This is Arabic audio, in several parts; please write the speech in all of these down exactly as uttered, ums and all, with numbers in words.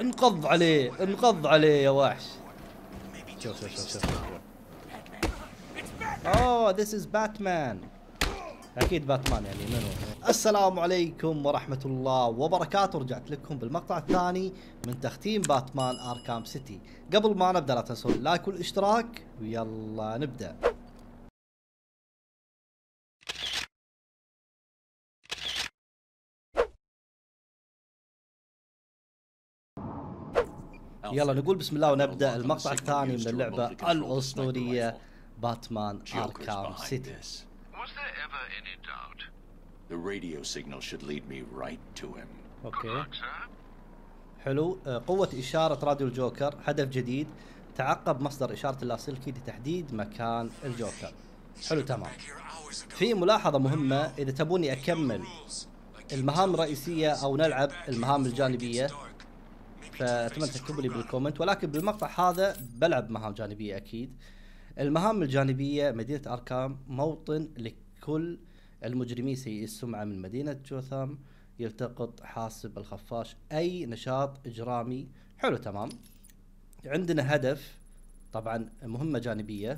انقض عليه انقض عليه يا وحش. شوف شوف شوف شوف شوف. اوه ذيس از باتمان. اكيد باتمان يعني منو. السلام عليكم ورحمة الله وبركاته. رجعت لكم بالمقطع الثاني من تختيم باتمان اركام سيتي. قبل ما نبدا لا تنسون اللايك والاشتراك ويلا نبدا. يلا نقول بسم الله ونبدا المقطع الثاني من اللعبة الاسطورية باتمان اركام سيتي. The radio signal should lead me right to him. اوكي حلو. قوة إشارة راديو الجوكر. هدف جديد. تعقب مصدر إشارة اللاسلكي لتحديد مكان الجوكر. حلو تمام. في ملاحظة مهمة، إذا تبوني أكمل المهام الرئيسية أو نلعب المهام الجانبية فأتمنى تكتبوا لي بالكومنت، ولكن بالمقطع هذا بلعب مهام جانبية أكيد. المهام الجانبية: مدينة أركام موطن لكل المجرمين سيئي السمعة من مدينة جوثام، يلتقط حاسب الخفاش أي نشاط إجرامي. حلو تمام. عندنا هدف طبعا مهمة جانبية.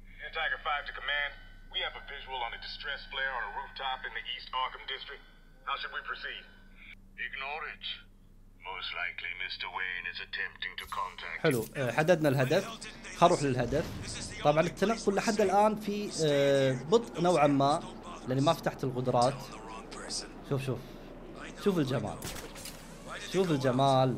حلو حددنا الهدف. خلينا نروح للهدف. طبعا التنقل لحد الآن في بطء نوعا ما لاني ما فتحت القدرات. شوف شوف شوف الجمال شوف الجمال.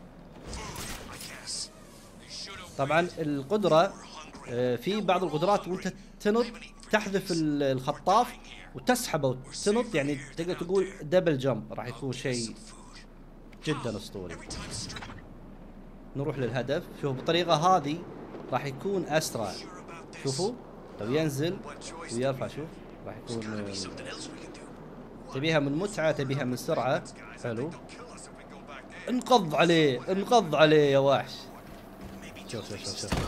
طبعا القدرة في بعض القدرات وانت تنط تحذف الخطاف وتسحبه وتنط، يعني تقدر تقول دبل جمب، راح يكون شيء جدا اسطوري. نروح للهدف. شوف بالطريقة هذه راح يكون اسرع. شوفوا لو ينزل ويرفع شوف راح يكون. تبيها من متعة تبيها من سرعة. حلو. انقض عليه انقض عليه يا وحش. شوف شوف شوف شوف.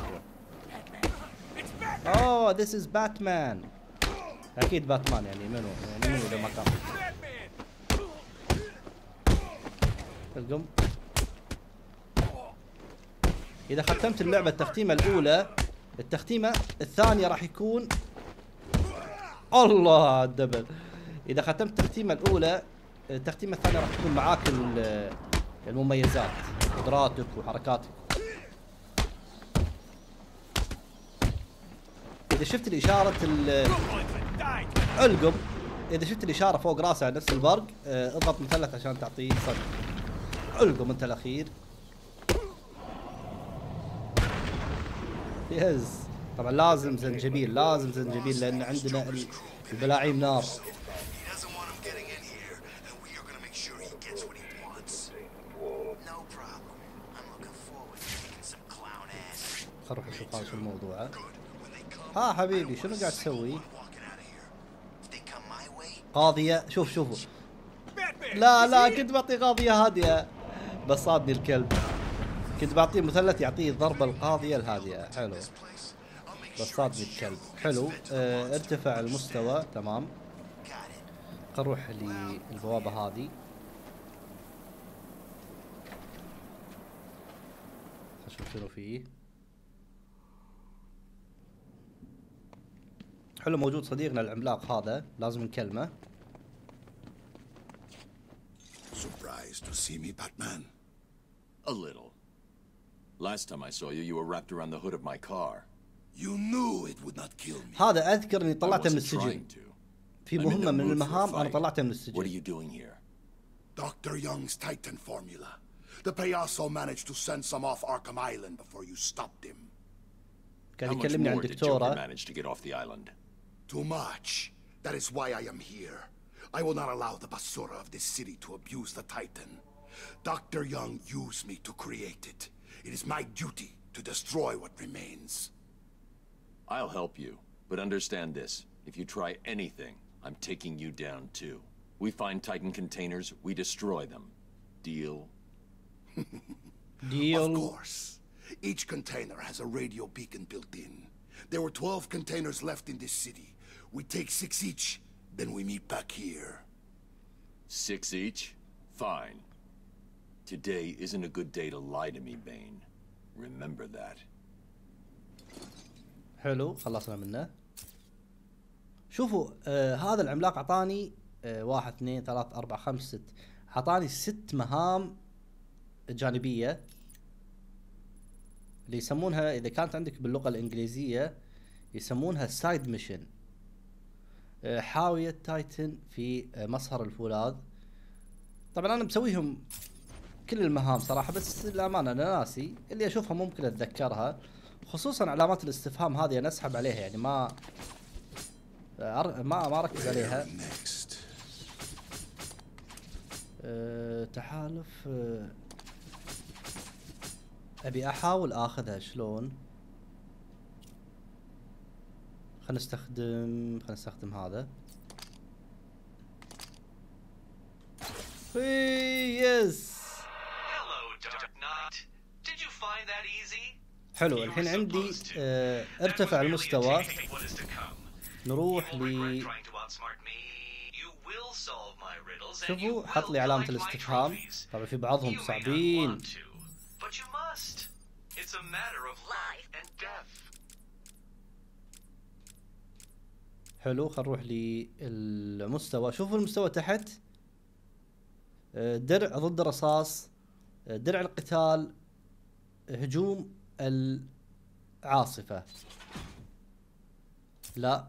اوه ذيس از باتمان. اكيد باتمان يعني منو يعني منو اذا ما كان. القم. اذا ختمت اللعبة التختيمة الاولى، التختيمة الثانية راح يكون الله الدبل. اذا ختمت التختيمة الاولى التختيمة الثانية راح تكون معاك المميزات قدراتك وحركاتك. اذا شفت الاشارة القم، اذا شفت الاشارة فوق راسه على نفس البرق اضغط مثلث عشان تعطيه صدق. القم انت الاخير. يس طبعا لازم زنجبيل لازم زنجبيل لان عندنا البلاعيم نار. خل نروح نشوف هذا شو الموضوع. ها حبيبي شنو قاعد تسوي؟ قاضية. شوف شوفوا. لا لا كنت بعطيه قاضية هادية بس صادني الكلب. كنت بعطيه مثلث يعطيه الضربة القاضية الهادية. حلو بس صادني الكلب. حلو. اه ارتفع المستوى تمام. خل نروح للبوابة هذه. شوف شنو فيه. حلو موجود صديقنا العملاق هذا لازم نكلمه. Surprised to see me, Batman? A little. Last time I saw you, you were wrapped around the hood of my car. You knew it would not kill me. هذا أذكر إني طلعته من السجن. في مهمة من المهام أنا طلعته من السجن. What are you doing here? Doctor Young's Titan formula. The Payaso managed to send some off Arkham Island before you stopped him. كان How much يكلمني عن more did Joker دكتورة. manage to get off the island? Too much. That is why I am here. I will not allow the basura of this city to abuse the Titan. Doctor Young used me to create it. It is my duty to destroy what remains. I'll help you, but understand this. If you try anything, I'm taking you down too. We find Titan containers, we destroy them. Deal? Deal. Of course. Each container has a radio beacon built in. There were twelve containers left in this city. We take six each, then we meet back here. Six each? Fine. Today isn't a good day to lie to me, Bane. Remember that. حلو خلصنا منه. شوفوا آه هذا العملاق اعطاني آه واحد اثنين ثلاث اربع خمس ست، اعطاني ست مهام جانبية اللي يسمونها اذا كانت عندك باللغة الانجليزية يسمونها سايد ميشن. آه حاوية تايتن في آه مصهر الفولاذ. طبعا انا مسويهم كل المهام صراحة، بس للأمانة انا ناسي، اللي اشوفها ممكن اتذكرها، خصوصا علامات الاستفهام هذه انا اسحب عليها، يعني ما ما ما ركز عليها. أه تحالف أه ابي احاول اخذها شلون. خلينا نستخدم خلينا نستخدم هذا. يس حلو. الحين عندي اه ارتفع المستوى، نروح ل شوفوا حط لي علامة الاستفهام. طبعا في بعضهم صعبين. حلو خل نروح للمستوى. شوفوا المستوى تحت، درع ضد الرصاص، درع القتال، هجوم العاصفة. لا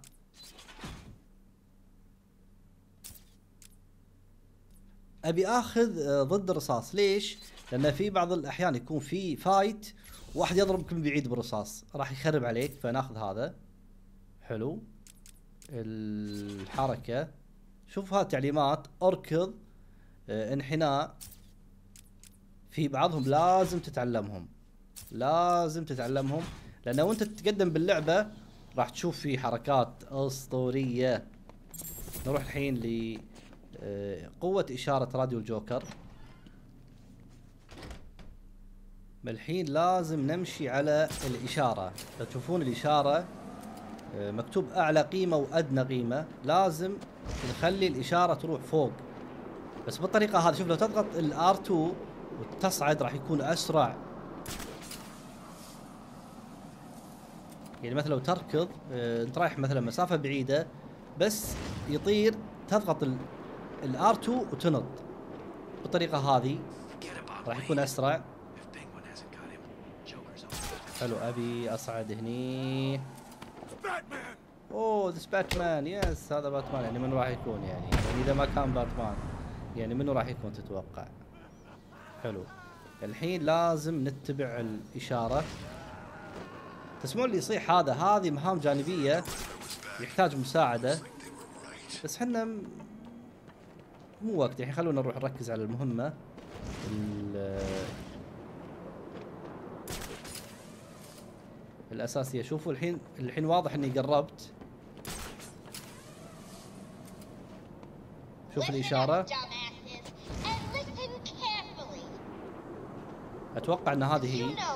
ابي اخذ ضد الرصاص. ليش؟ لان في بعض الاحيان يكون في فايت واحد يضربك من بعيد بالرصاص راح يخرب عليك، فناخذ هذا. حلو الحركة. شوف هذه تعليمات، اركض، اه انحناء، في بعضهم لازم تتعلمهم، لازم تتعلمهم، لانه وانت تتقدم باللعبة راح تشوف في حركات اسطورية. نروح الحين ل قوة إشارة راديو الجوكر. الحين لازم نمشي على الإشارة. تشوفون الإشارة مكتوب أعلى قيمة وأدنى قيمة، لازم نخلي الإشارة تروح فوق. بس بالطريقة هذه شوف لو تضغط الآر تو وتصعد راح يكون أسرع. يعني مثلا لو تركض انت رايح مثلا مسافة بعيدة بس يطير، تضغط الار تو وتنط. بالطريقة هذه راح يكون اسرع. حلو ابي اصعد هني. اوه ذس باتمان. يس هذا باتمان. يعني منو راح يكون؟ يعني, يعني اذا ما كان باتمان يعني منو راح يكون تتوقع؟ حلو الحين لازم نتبع الاشارة. تسمعون اللي يصيح هذا؟ هذه مهام جانبية يحتاج مساعدة، بس حنا مو وقت الحين. خلونا نروح نركز على المهمة الأساسية. شوفوا الحين الحين واضح اني قربت. شوف الإشارة. أتوقع أن هذه هي.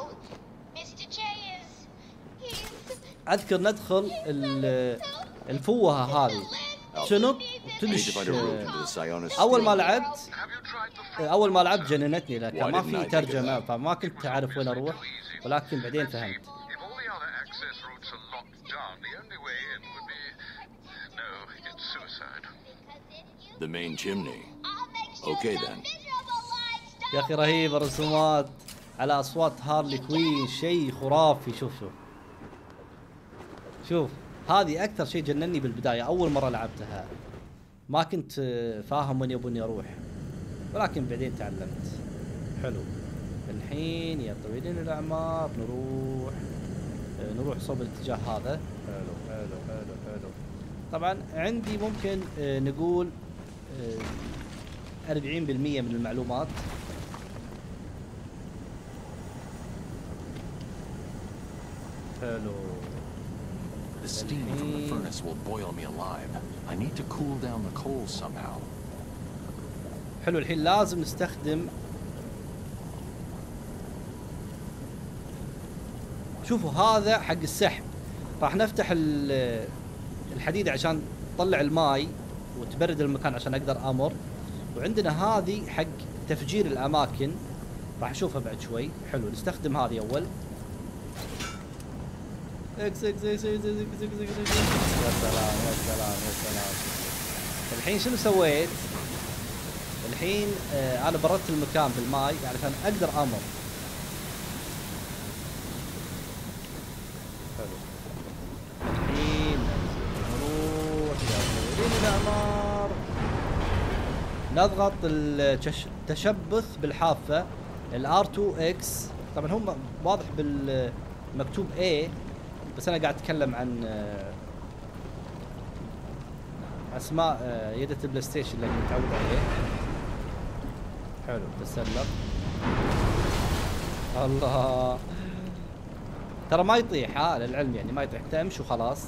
أذكر ندخل الفوهة هذه تنط وتدش. أول ما لعبت أول ما لعبت جننتني، لكن ما في ترجمة فما كنت أعرف وين أروح، ولكن بعدين فهمت. The main chimney. Okay then. يا أخي رهيب الرسومات على أصوات هارلي كوين، شيء خرافي. شوف شوف شوف هذه أكثر شيء جنني بالبداية. أول مرة لعبتها ما كنت فاهم وين يبوني أروح، ولكن بعدين تعلمت. حلو الحين يا طويلين الأعمار نروح نروح صوب الاتجاه هذا. حلو حلو حلو حلو. طبعا عندي ممكن نقول أربعين بالمئة من المعلومات. حلو. The steam from the furnace will boil me alive. I need to cool down the coals somehow. حلو الحين لازم نستخدم. شوفوا هذا حق السحب. راح نفتح الحديد عشان تطلع الماء وتبرد المكان عشان اقدر امر، وعندنا هذه حق تفجير الاماكن راح نشوفها بعد شوي. حلو نستخدم هذه اول. اكس اكس اكس اكس اكس اكس اكس. يا سلام يا سلام يا سلام. الحين شنو سويت؟ الحين آه انا بردت المكان بالماي يعني عشان اقدر امر. حلو. الحين نروح يا طويلين الاعمار. نضغط التشبث بالحافة الار تو اكس. طبعا هم واضح بالمكتوب A بس انا قاعد اتكلم عن اسماء يدة البلاي ستيشن اللي متعود عليه. حلو تسلق. الله ترى ما يطيح ها للعلم يعني ما يطيح تمشي وخلاص.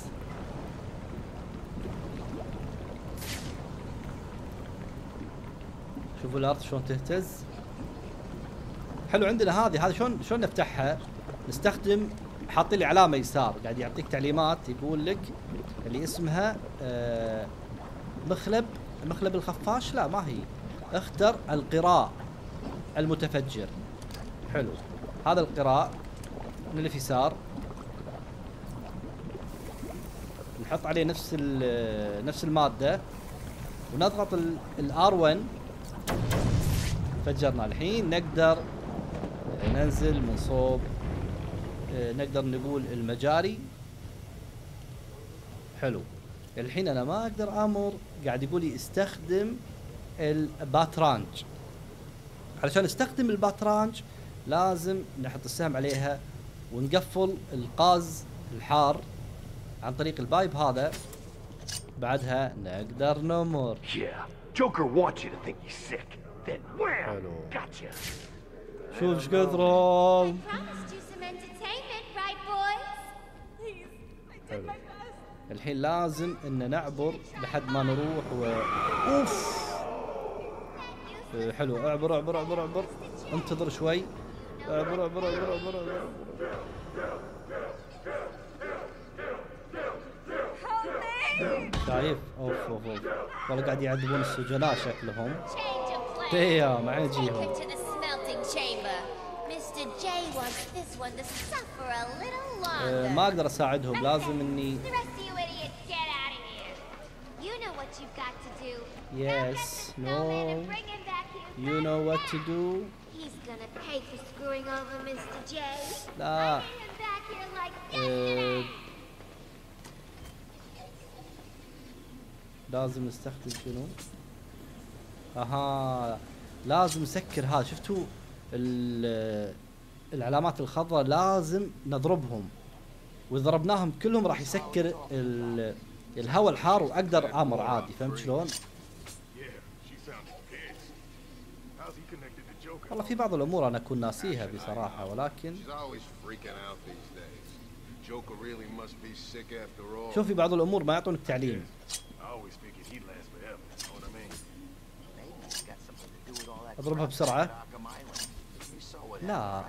شوفوا الارض شلون تهتز. حلو عندنا هذه هذه شلون شلون نفتحها؟ نستخدم حاطين لي علامه يسار قاعد يعطيك تعليمات يقول لك اللي اسمها آه مخلب مخلب الخفاش. لا ما هي. اختر القراء المتفجر. حلو هذا القراء من اللي في يسار نحط عليه نفس نفس الماده ونضغط الار واحد. فجرنا. الحين نقدر ننزل من صوب نقدر نقول المجاري. حلو الحين انا ما اقدر امر قاعد يقول لي استخدم الباترانج. علشان استخدم الباترانج لازم نحط السهم عليها ونقفل القاز الحار عن طريق البايب هذا. بعدها نقدر نمر. Joker wants you to think he's sick. Then wham! Gotcha. شوف ايش قدروا. حلو. الحين لازم ان نعبر لحد ما نروح و اوف. حلو اعبر اعبر اعبر اعبر. انتظر شوي. اعبر اعبر اعبر اعبر اعبر. شايف؟ اوف اوف اوف. والله قاعد يعذبون السجناء شكلهم. ديام عجيهم. أه ما اقدر اساعدهم لازم اني. Yes, no. You know what to do. لا. أه لازم نستخدم شنو؟ اها لازم نسكر هذا. شفتوا العلامات الخضراء لازم نضربهم واذا ضربناهم كلهم راح يسكر الهواء الحار واقدر امر عادي. فهمت شلون؟ والله في بعض الامور انا اكون ناسيها بصراحه ولكن شوف في بعض الامور ما يعطونك تعليم. اضربها بسرعه. لا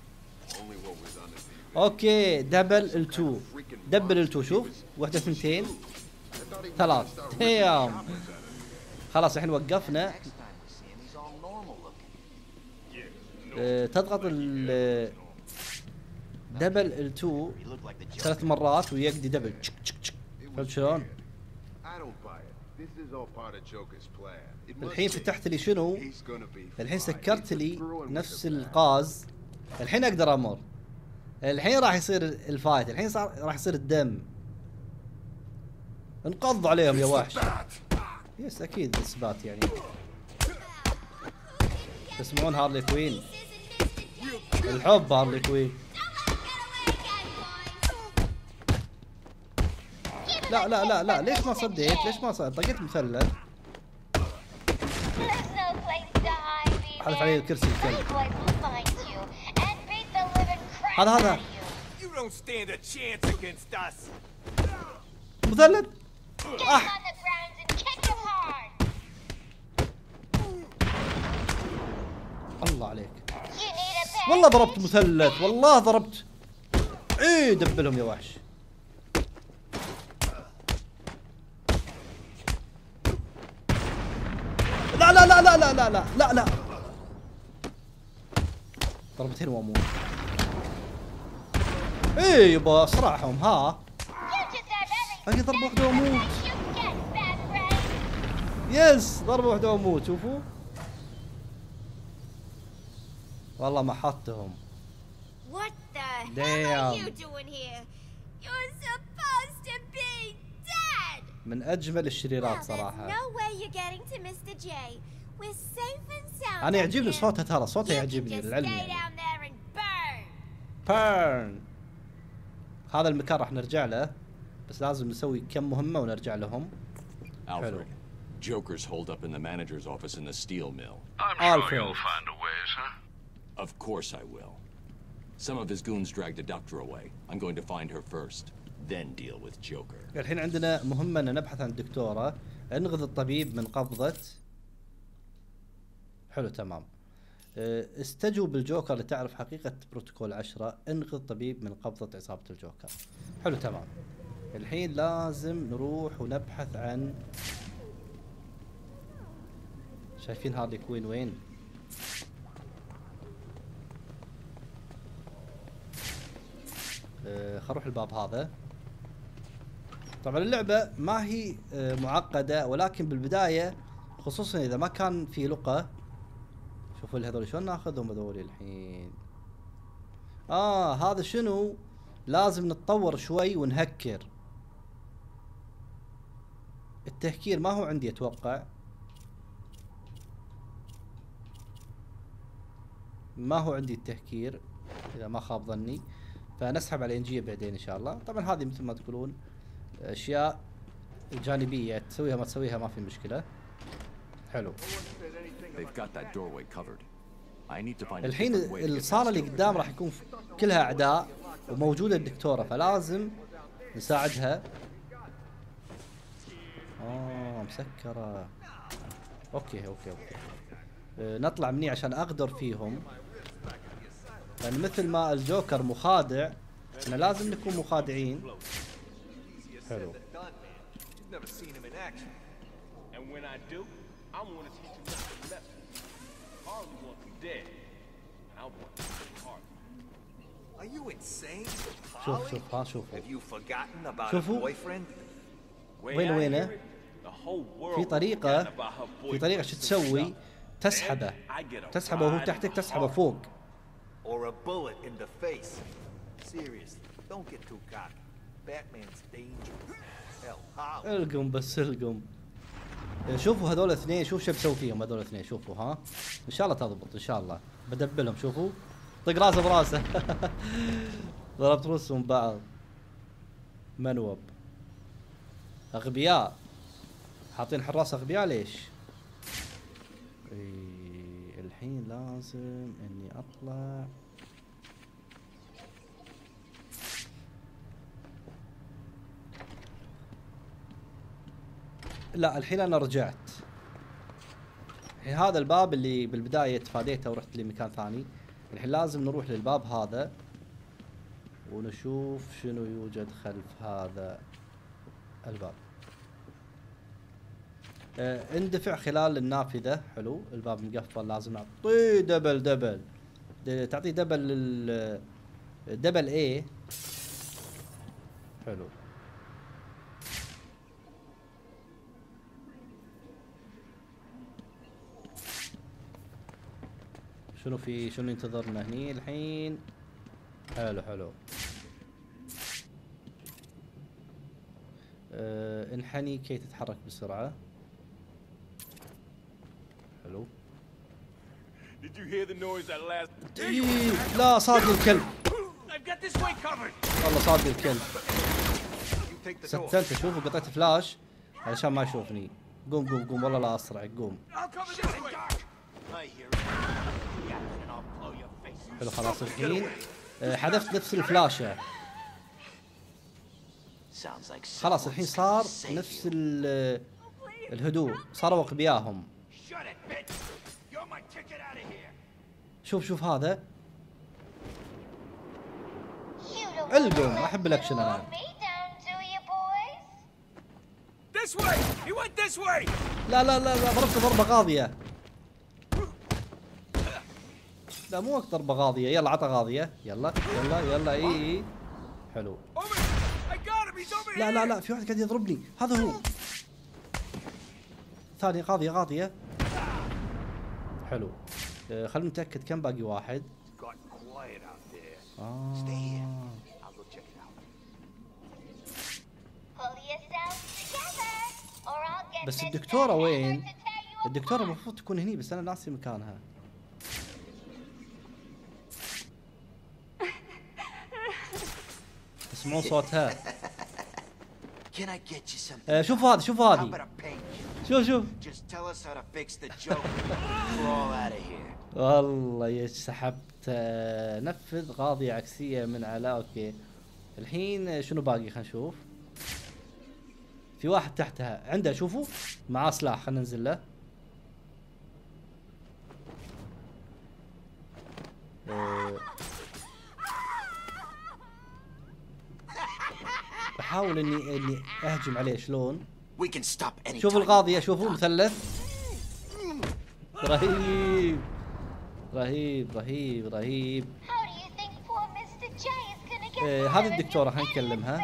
اوكي دبل التو دبل التو. شوف واحده ثنتين ثلاث. هيام خلاص الحين وقفنا. أه تضغط ال دبل التو ثلاث مرات ويقضي دبل تشك تشك تشك. فهمت شلون؟ الحين فتحت لي شنو؟ الحين سكرت لي نفس القاز. الحين اقدر امر. الحين راح يصير الفايت. الحين صار راح يصير الدم. انقض عليهم يا وحش. يس اكيد اثبات يعني. تسمعون هارلي كوين؟ الحب هارلي كوين. لا لا لا لا ليش ما صديت؟ ليش ما صديت؟ طقيت مثلث. حذف علي الكرسي الكلب. هذا هذا مثلث. أح. الله عليك. والله ضربت مثلث. والله ضربت. ايه دبلهم يا وحش. لا لا لا لا لا لا لا لا ضربتين واموت. ايه يبا اسرعهم ها. اجي ضربة واحدة واموت. يس ضربة واحدة واموت. شوفوا والله ما حطهم. What the Damn. hell are you doing here? You're supposed to be dead. من اجمل الشريرات Well, صراحة. there's no way you're getting to Mister J. We're safe and sound. انا يعجبني up here. صوتها ترى صوتها You can يعجبني just للعلم stay يعني. down there and burn. بيرن. هذا المكان راح نرجع له بس لازم نسوي كم مهمة ونرجع لهم. Alfred, Joker's holed up in the manager's office in the steel mill. I'm sure Alfred. you'll find a way, huh? Of course I will. Some of his goons dragged a doctor away. I'm going to find her first, then deal with Joker. الحين عندنا مهمة ان نبحث عن الدكتورة، انقذ الطبيب من قبضة. حلو تمام. اه، استجوب الجوكر لتعرف حقيقة بروتوكول عشرة، انقذ الطبيب من قبضة عصابة الجوكر. حلو تمام. الحين لازم نروح ونبحث عن، شايفين هارلي كوين وين؟ اه، خل نروح الباب هذا. طبعا اللعبة ما هي اه، معقدة ولكن بالبداية خصوصا اذا ما كان في لقى. شوفوا لي هذول شلون ناخذهم هذول الحين. اه هذا شنو؟ لازم نتطور شوي ونهكر. التهكير ما هو عندي اتوقع. ما هو عندي التهكير اذا ما خاب ظني، فنسحب على انجيه بعدين ان شاء الله. طبعا هذه مثل ما تقولون اشياء جانبيه تسويها ما تسويها ما في مشكله. حلو. They've got that doorway covered. I need to find a الحين different way to get الصالة اللي past Joker. قدام راح يكون كلها اعداء وموجودة الدكتورة فلازم نساعدها. اه مسكرة. اوكي اوكي اوكي. أه نطلع مني عشان اقدر فيهم. لان مثل ما الجوكر مخادع احنا لازم نكون مخادعين. حلو. Are you insane? شوف شوف ها شوفوا. Have you forgotten about a شوفوا. boyfriend? وين وينه؟ في طريقة في طريقة شو تسوي؟ تسحبه تسحبه وهو تحتك تسحبه فوق. Or a bullet in the face? Seriously, don't get too cocky. Batman's dangerous. Hell, how? القم بس القم. شوفوا هذول الاثنين شوف شو بسوي فيهم هذول الاثنين شوفوا ها. ان شاء الله تضبط ان شاء الله. بدبلهم شوفوا. طق راسه براسه. ضربت رؤوسهم بعض. منوب. اغبياء. حاطين حراس اغبياء ليش؟ اي الحين لازم اني اطلع. لا الحين انا رجعت. الحين هذا الباب اللي بالبداية تفاديته ورحت لمكان ثاني. الحين لازم نروح للباب هذا ونشوف شنو يوجد خلف هذا الباب. اه اندفع خلال النافذة. حلو. الباب مقفل لازم نعطيه دبل دبل. تعطيه دبل لل دبل ايه. حلو. شنو في شنو ينتظرنا هني الحين؟ حلو حلو. أه انحني كي تتحرك بسرعة. حلو. Did you hear the noise that last? إيه لا صاد الكلب. I've got this way covered. والله صاد الكلب. You take the door. ستلته شوفوا قطعت فلاش علشان ما يشوفني. قوم قوم قوم والله لا اسرع قوم. I'll cover this way. I hear it. Yeah, and I'll blow your face. حلو خلاص الحين أه حذفت نفس الفلاشة. خلاص الحين صار نفس الهدوء صاروا اغبياهم. Shut it, bitch. You're my ticket out of here. شوف شوف هذا القم. احب الاكشن انا. This way. He went this way. لا لا لا لا ضربته ضربة قاضية. لا مو وقت ضربة غاضية. يلا عطى غاضية. يلا يلا يلا اي اي حلو. لا لا لا في واحد قاعد يضربني. هذا هو. ثاني غاضية غاضية. حلو. آه خلينا نتأكد كم باقي واحد. آه. بس الدكتورة وين؟ الدكتورة المفروض تكون هني بس أنا ناسي مكانها. تسمعون صوتها؟ آه شوف هذا شوف هذه. شوف شوف. والله يا سحبت. نفذ غاضية عكسية من على اوكي. الحين شنو باقي خلينا نشوف. في واحد تحتها عنده شوفوا معاه سلاح. خلينا ننزل له. أه بحاول اني اني اهجم عليه شلون. شوفوا الغاضية شوفوا مثلث. رهيب رهيب رهيب رهيب. آه هذه الدكتورة خلينا نكلمها.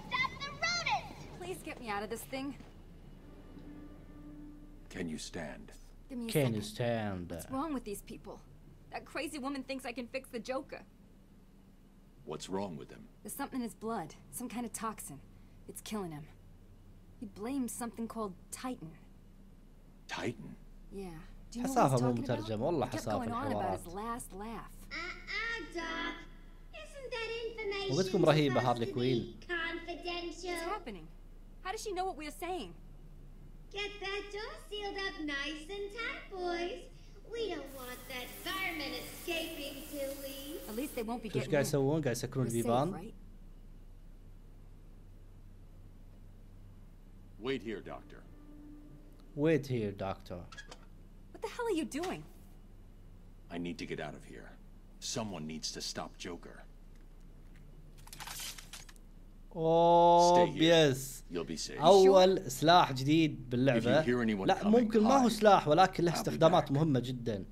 Can you stand? Can you stand? What's wrong with these people? That crazy woman thinks I can fix the Joker. What's wrong with him? There's something in his blood, some kind of toxin. It's killing him. He blames something called Titan. Titan? Yeah. حسافة مو مترجمة والله حسافة الحوارات. وقتكم رهيبة هارلي كوين. What's happening? How does she know what we're saying? Get that door sealed up nice and tight, boys. We don't want that fireman escaping till we. At least they won't be getting. شو قاعد يسوون؟ قاعد يسكرون البيبان. Wait here, doctor. Wait here, doctor. What the hell are you doing? I need to get out of here. Someone needs to stop Joker. اوه يس. اول سلاح جديد باللعبة. لا ممكن ما هو سلاح ولكن له استخدامات مهمة جدا.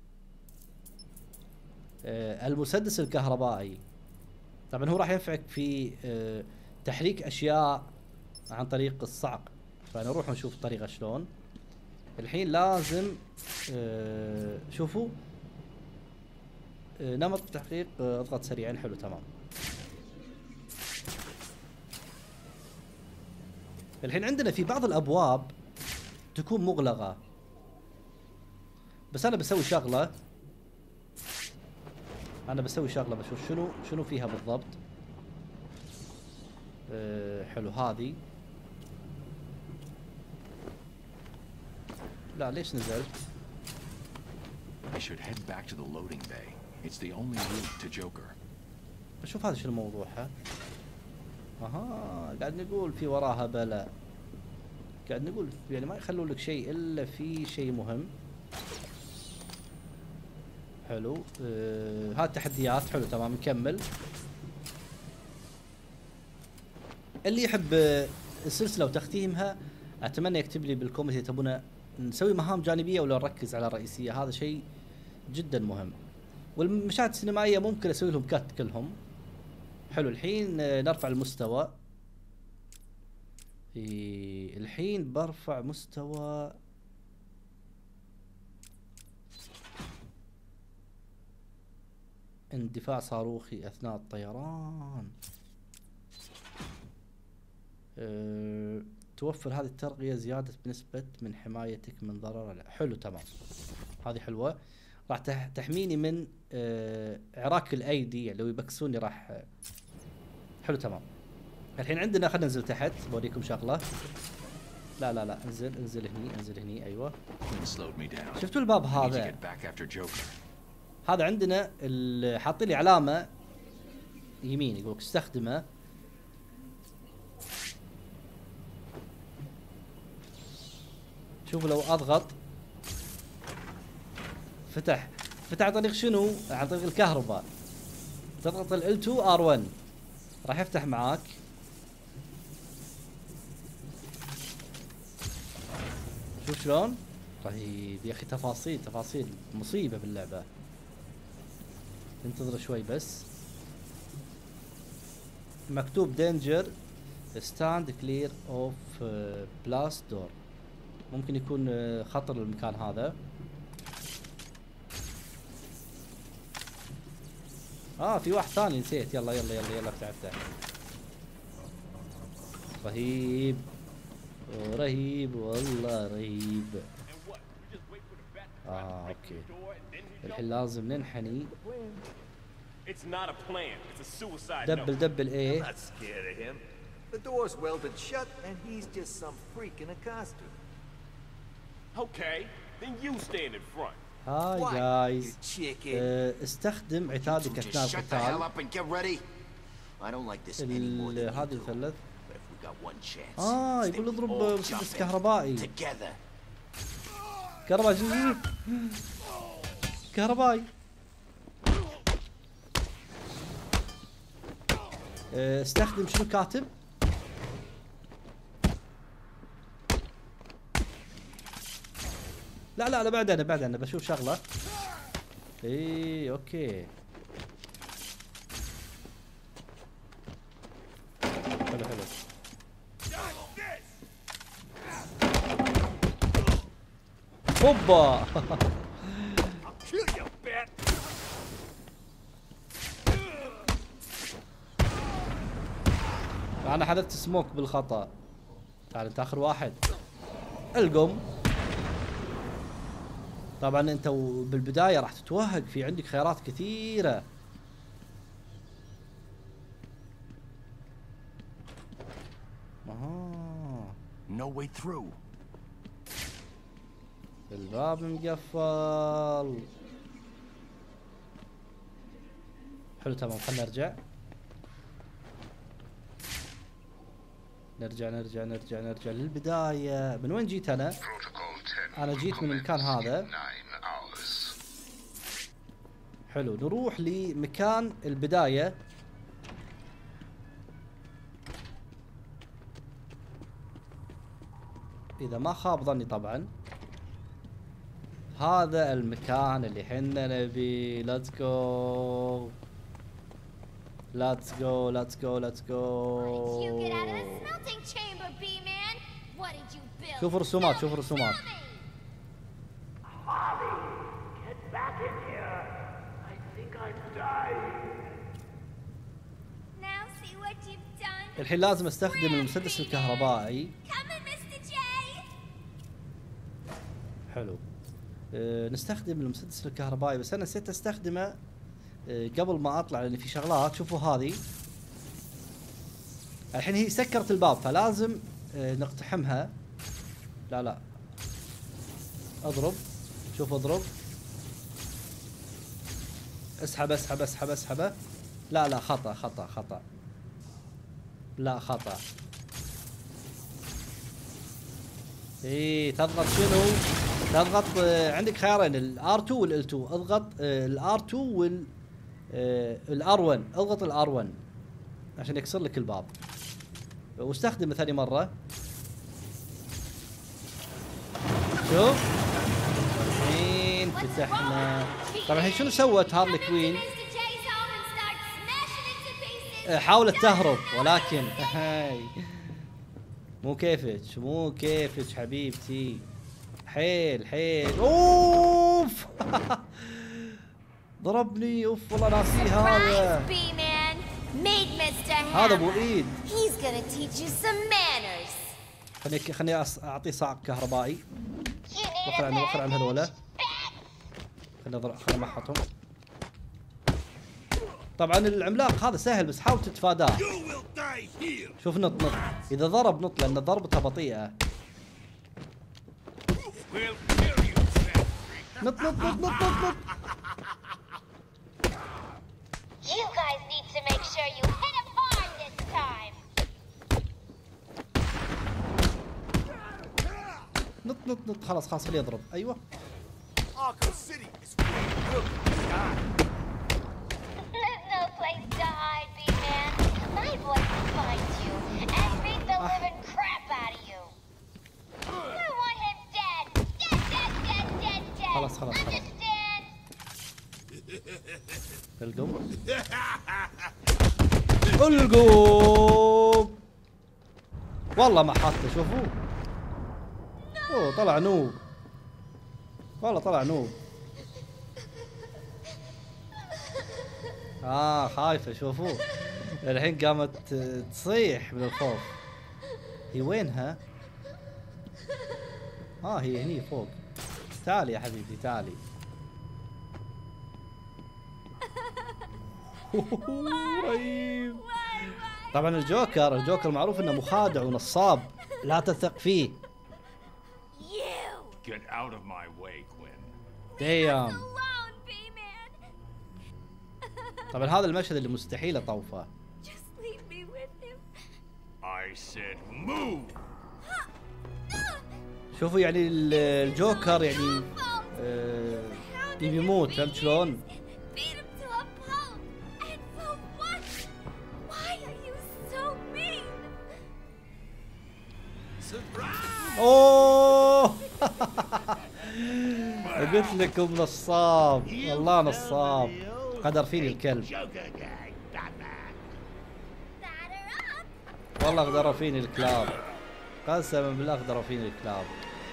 آه المسدس الكهربائي. طبعا هو راح ينفعك في آه تحريك اشياء عن طريق الصعق. فنروح ونشوف الطريقة شلون. الحين لازم آه شوفوا آه نمط التحقيق. آه اضغط سريعا. حلو تمام. الحين عندنا في بعض الابواب تكون مغلقة بس انا بسوي شغلة. انا بسوي شغلة بشوف شنو شنو فيها بالضبط. أه حلو هذه. لا ليش نزلت؟ I should head back to the loading bay. It's the only route to Joker. بشوف هذا شنو موضوعها. اها قاعد نقول في وراها بلاء. قاعد نقول يعني ما يخلون لك شيء الا في شيء مهم. حلو. آه هذه التحديات. حلو تمام نكمل. اللي يحب السلسله وتختيمها اتمنى يكتب لي بالكومنت اذا تبون نسوي مهام جانبيه ولا نركز على الرئيسيه. هذا شيء جدا مهم. والمشاهد السينمائيه ممكن اسوي لهم كات كلهم. حلو الحين نرفع المستوى. إيه الحين برفع مستوى اندفاع صاروخي اثناء الطيران. أه توفر هذه الترقية زيادة بنسبة من حمايتك من ضرر. حلو تمام. هذه حلوة. راح تحميني من أه عراك الايدي يعني لو يبكسوني راح. حلو تمام. الحين عندنا خلينا ننزل تحت بوريكم شغله. لا لا لا انزل انزل هني انزل هني. ايوه شفتوا الباب هذا؟ هذا عندنا حاطين لي علامه يمين يقولك استخدمه. شوفوا لو اضغط فتح. فتح عن طريق شنو؟ عن طريق الكهرباء. تضغط ال إل تو آر ون راح يفتح معاك. شوف شلون؟ رهيب يا اخي. تفاصيل تفاصيل مصيبة باللعبة. انتظر شوي بس. مكتوب دينجر ستاند كلير اوف بلاست دور. ممكن يكون خطر المكان هذا. اه في واحد ثاني نسيت. يلا يلا يلا يلا افتح افتح. رهيب رهيب والله رهيب. اه اوكي الحين لازم ننحني. دبل دبل ايه. The door's welded shut and he's just some freak in a costume. Okay, then you stand in front. هاي جايز. اه استخدم عتادك اثناء القتال. هذه الثلث. اه يقول اضرب مسدس كهربائي. كهربائي كهربائي. اه استخدم شنو كاتب؟ لا لا لا بعد انا بعد انا بشوف شغله. اي اوكي حلو حلو. اوبا انا حذفت سموك بالخطا. تعال انت اخر واحد. القم. طبعا انت بالبدايه راح تتوهق، في عندك خيارات كثيره. اها No way through. الباب مقفل. حلو تمام. خلنا نرجع نرجع نرجع نرجع نرجع للبدايه. من وين جيت انا؟ انا جيت من المكان هذا. حلو نروح لمكان البداية. إذا ما خاب ظني طبعا هذا المكان اللي حنا نبي. ليتس جو ليتس جو ليتس جو ليتس جو. شوف رسومات شوف رسومات. الحين لازم استخدم المسدس الكهربائي. حلو أه نستخدم المسدس الكهربائي بس انا نسيت استخدمه أه قبل ما اطلع لان في شغلات. شوفوا هذه الحين هي سكرت الباب فلازم أه نقتحمها. لا لا اضرب. شوف اضرب. اسحب اسحب اسحب اسحبه. لا لا خطأ خطأ خطأ. لا خطأ. ايه تضغط شنو؟ تضغط آه عندك خيارين الار تو والال تو. اضغط آه الار تو وال آه الار واحد. اضغط الار واحد عشان يكسر لك الباب. واستخدمه ثاني مرة. شوف الحين فتحنا. طبعا الحين شنو سوت هارلي كوين؟ حاولت تهرب ولكن هاي مو كيفك مو كيفك حبيبتي. حيل حيل. اوف ضربني. اوف والله ناسيه هذا. هذا ابو ايد. خليني خليني اعطيه صعق كهربائي. وخر عنه وخر عن هذولا. خليني اضرب خليني امحطهم. طبعا العملاق هذا سهل بس حاول تتفاداه. شوف نط نط. اذا ضرب نط لان ضربته بطيئه. نط نط نط نط نط نط. نط نط نط. خلاص خلاص خليه يضرب. ايوه خلاص خلاص خلاص. القم القوم. والله ما حطه شوفوا. اوه طلع نوب. والله طلع نوب. اه خايفة شوفوا. الحين قامت تصيح من الخوف. هي وينها؟ اه هي هني فوق. تعالي يا حبيبتي تعالي. رهيب. طبعا الجوكر الجوكر معروف انه مخادع ونصاب، لا تثق فيه. Get out of my way, Quinn. ديام. طبعا هذا المشهد اللي مستحيل اطوفه. I said move. شوفوا يعني الجوكر يعني آه يبي يموت، فهمت شلون؟ اوه قلت لكم نصاب، والله نصاب. قدر فيني الكلب، والله قدر فيني الكلاب، قسما بالله قدر فيني الكلاب.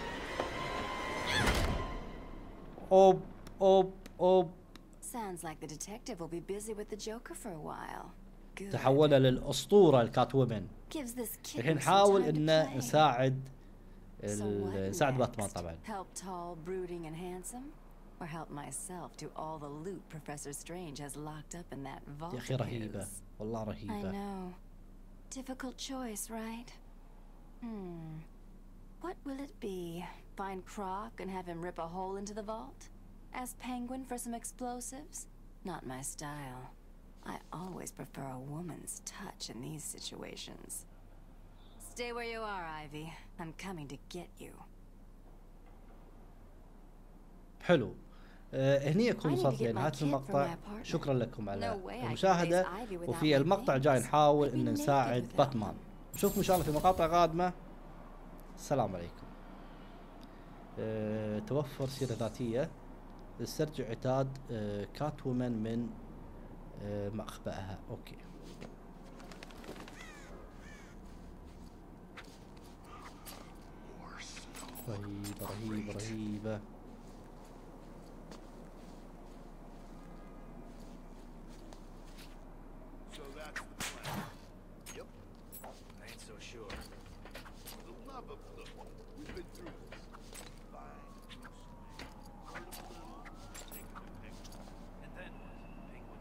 اوب اوب اوب. Sounds like the detective will be busy with the Joker for a while. Good. تحول للأسطورة الكات وومن. Gives this kid الحين some حاول time to إنه play. نساعد So ال- what نساعد باتمان next? طبعا. Help tall, brooding, and handsome, or help myself do all the loot Professor Strange has locked up in that vault? يا أخي of رهيبة، his? والله I رهيبة. know. Difficult choice, right? Hmm. What will it be? Find Croc and have him rip a hole into the vault? Ask Penguin for some explosives? Not my style. I always prefer a woman's touch in these situations. Stay where you are, Ivy. I'm coming to get you. حلو. آه هني يكون وصلت لنهاية المقطع. شكرا لكم على المشاهدة، وفي المقطع الجاي نحاول ان نساعد باتمان. نشوفكم ان شاء الله في مقاطع قادمة. السلام عليكم. آه توفر سيرة ذاتية استرجع عتاد آه كات وومن من آه مخبأها. اوكي. رهيبة رهيبة رهيبة. So that's the plan. Yep. I ain't so sure. For the love of look, we've been through this.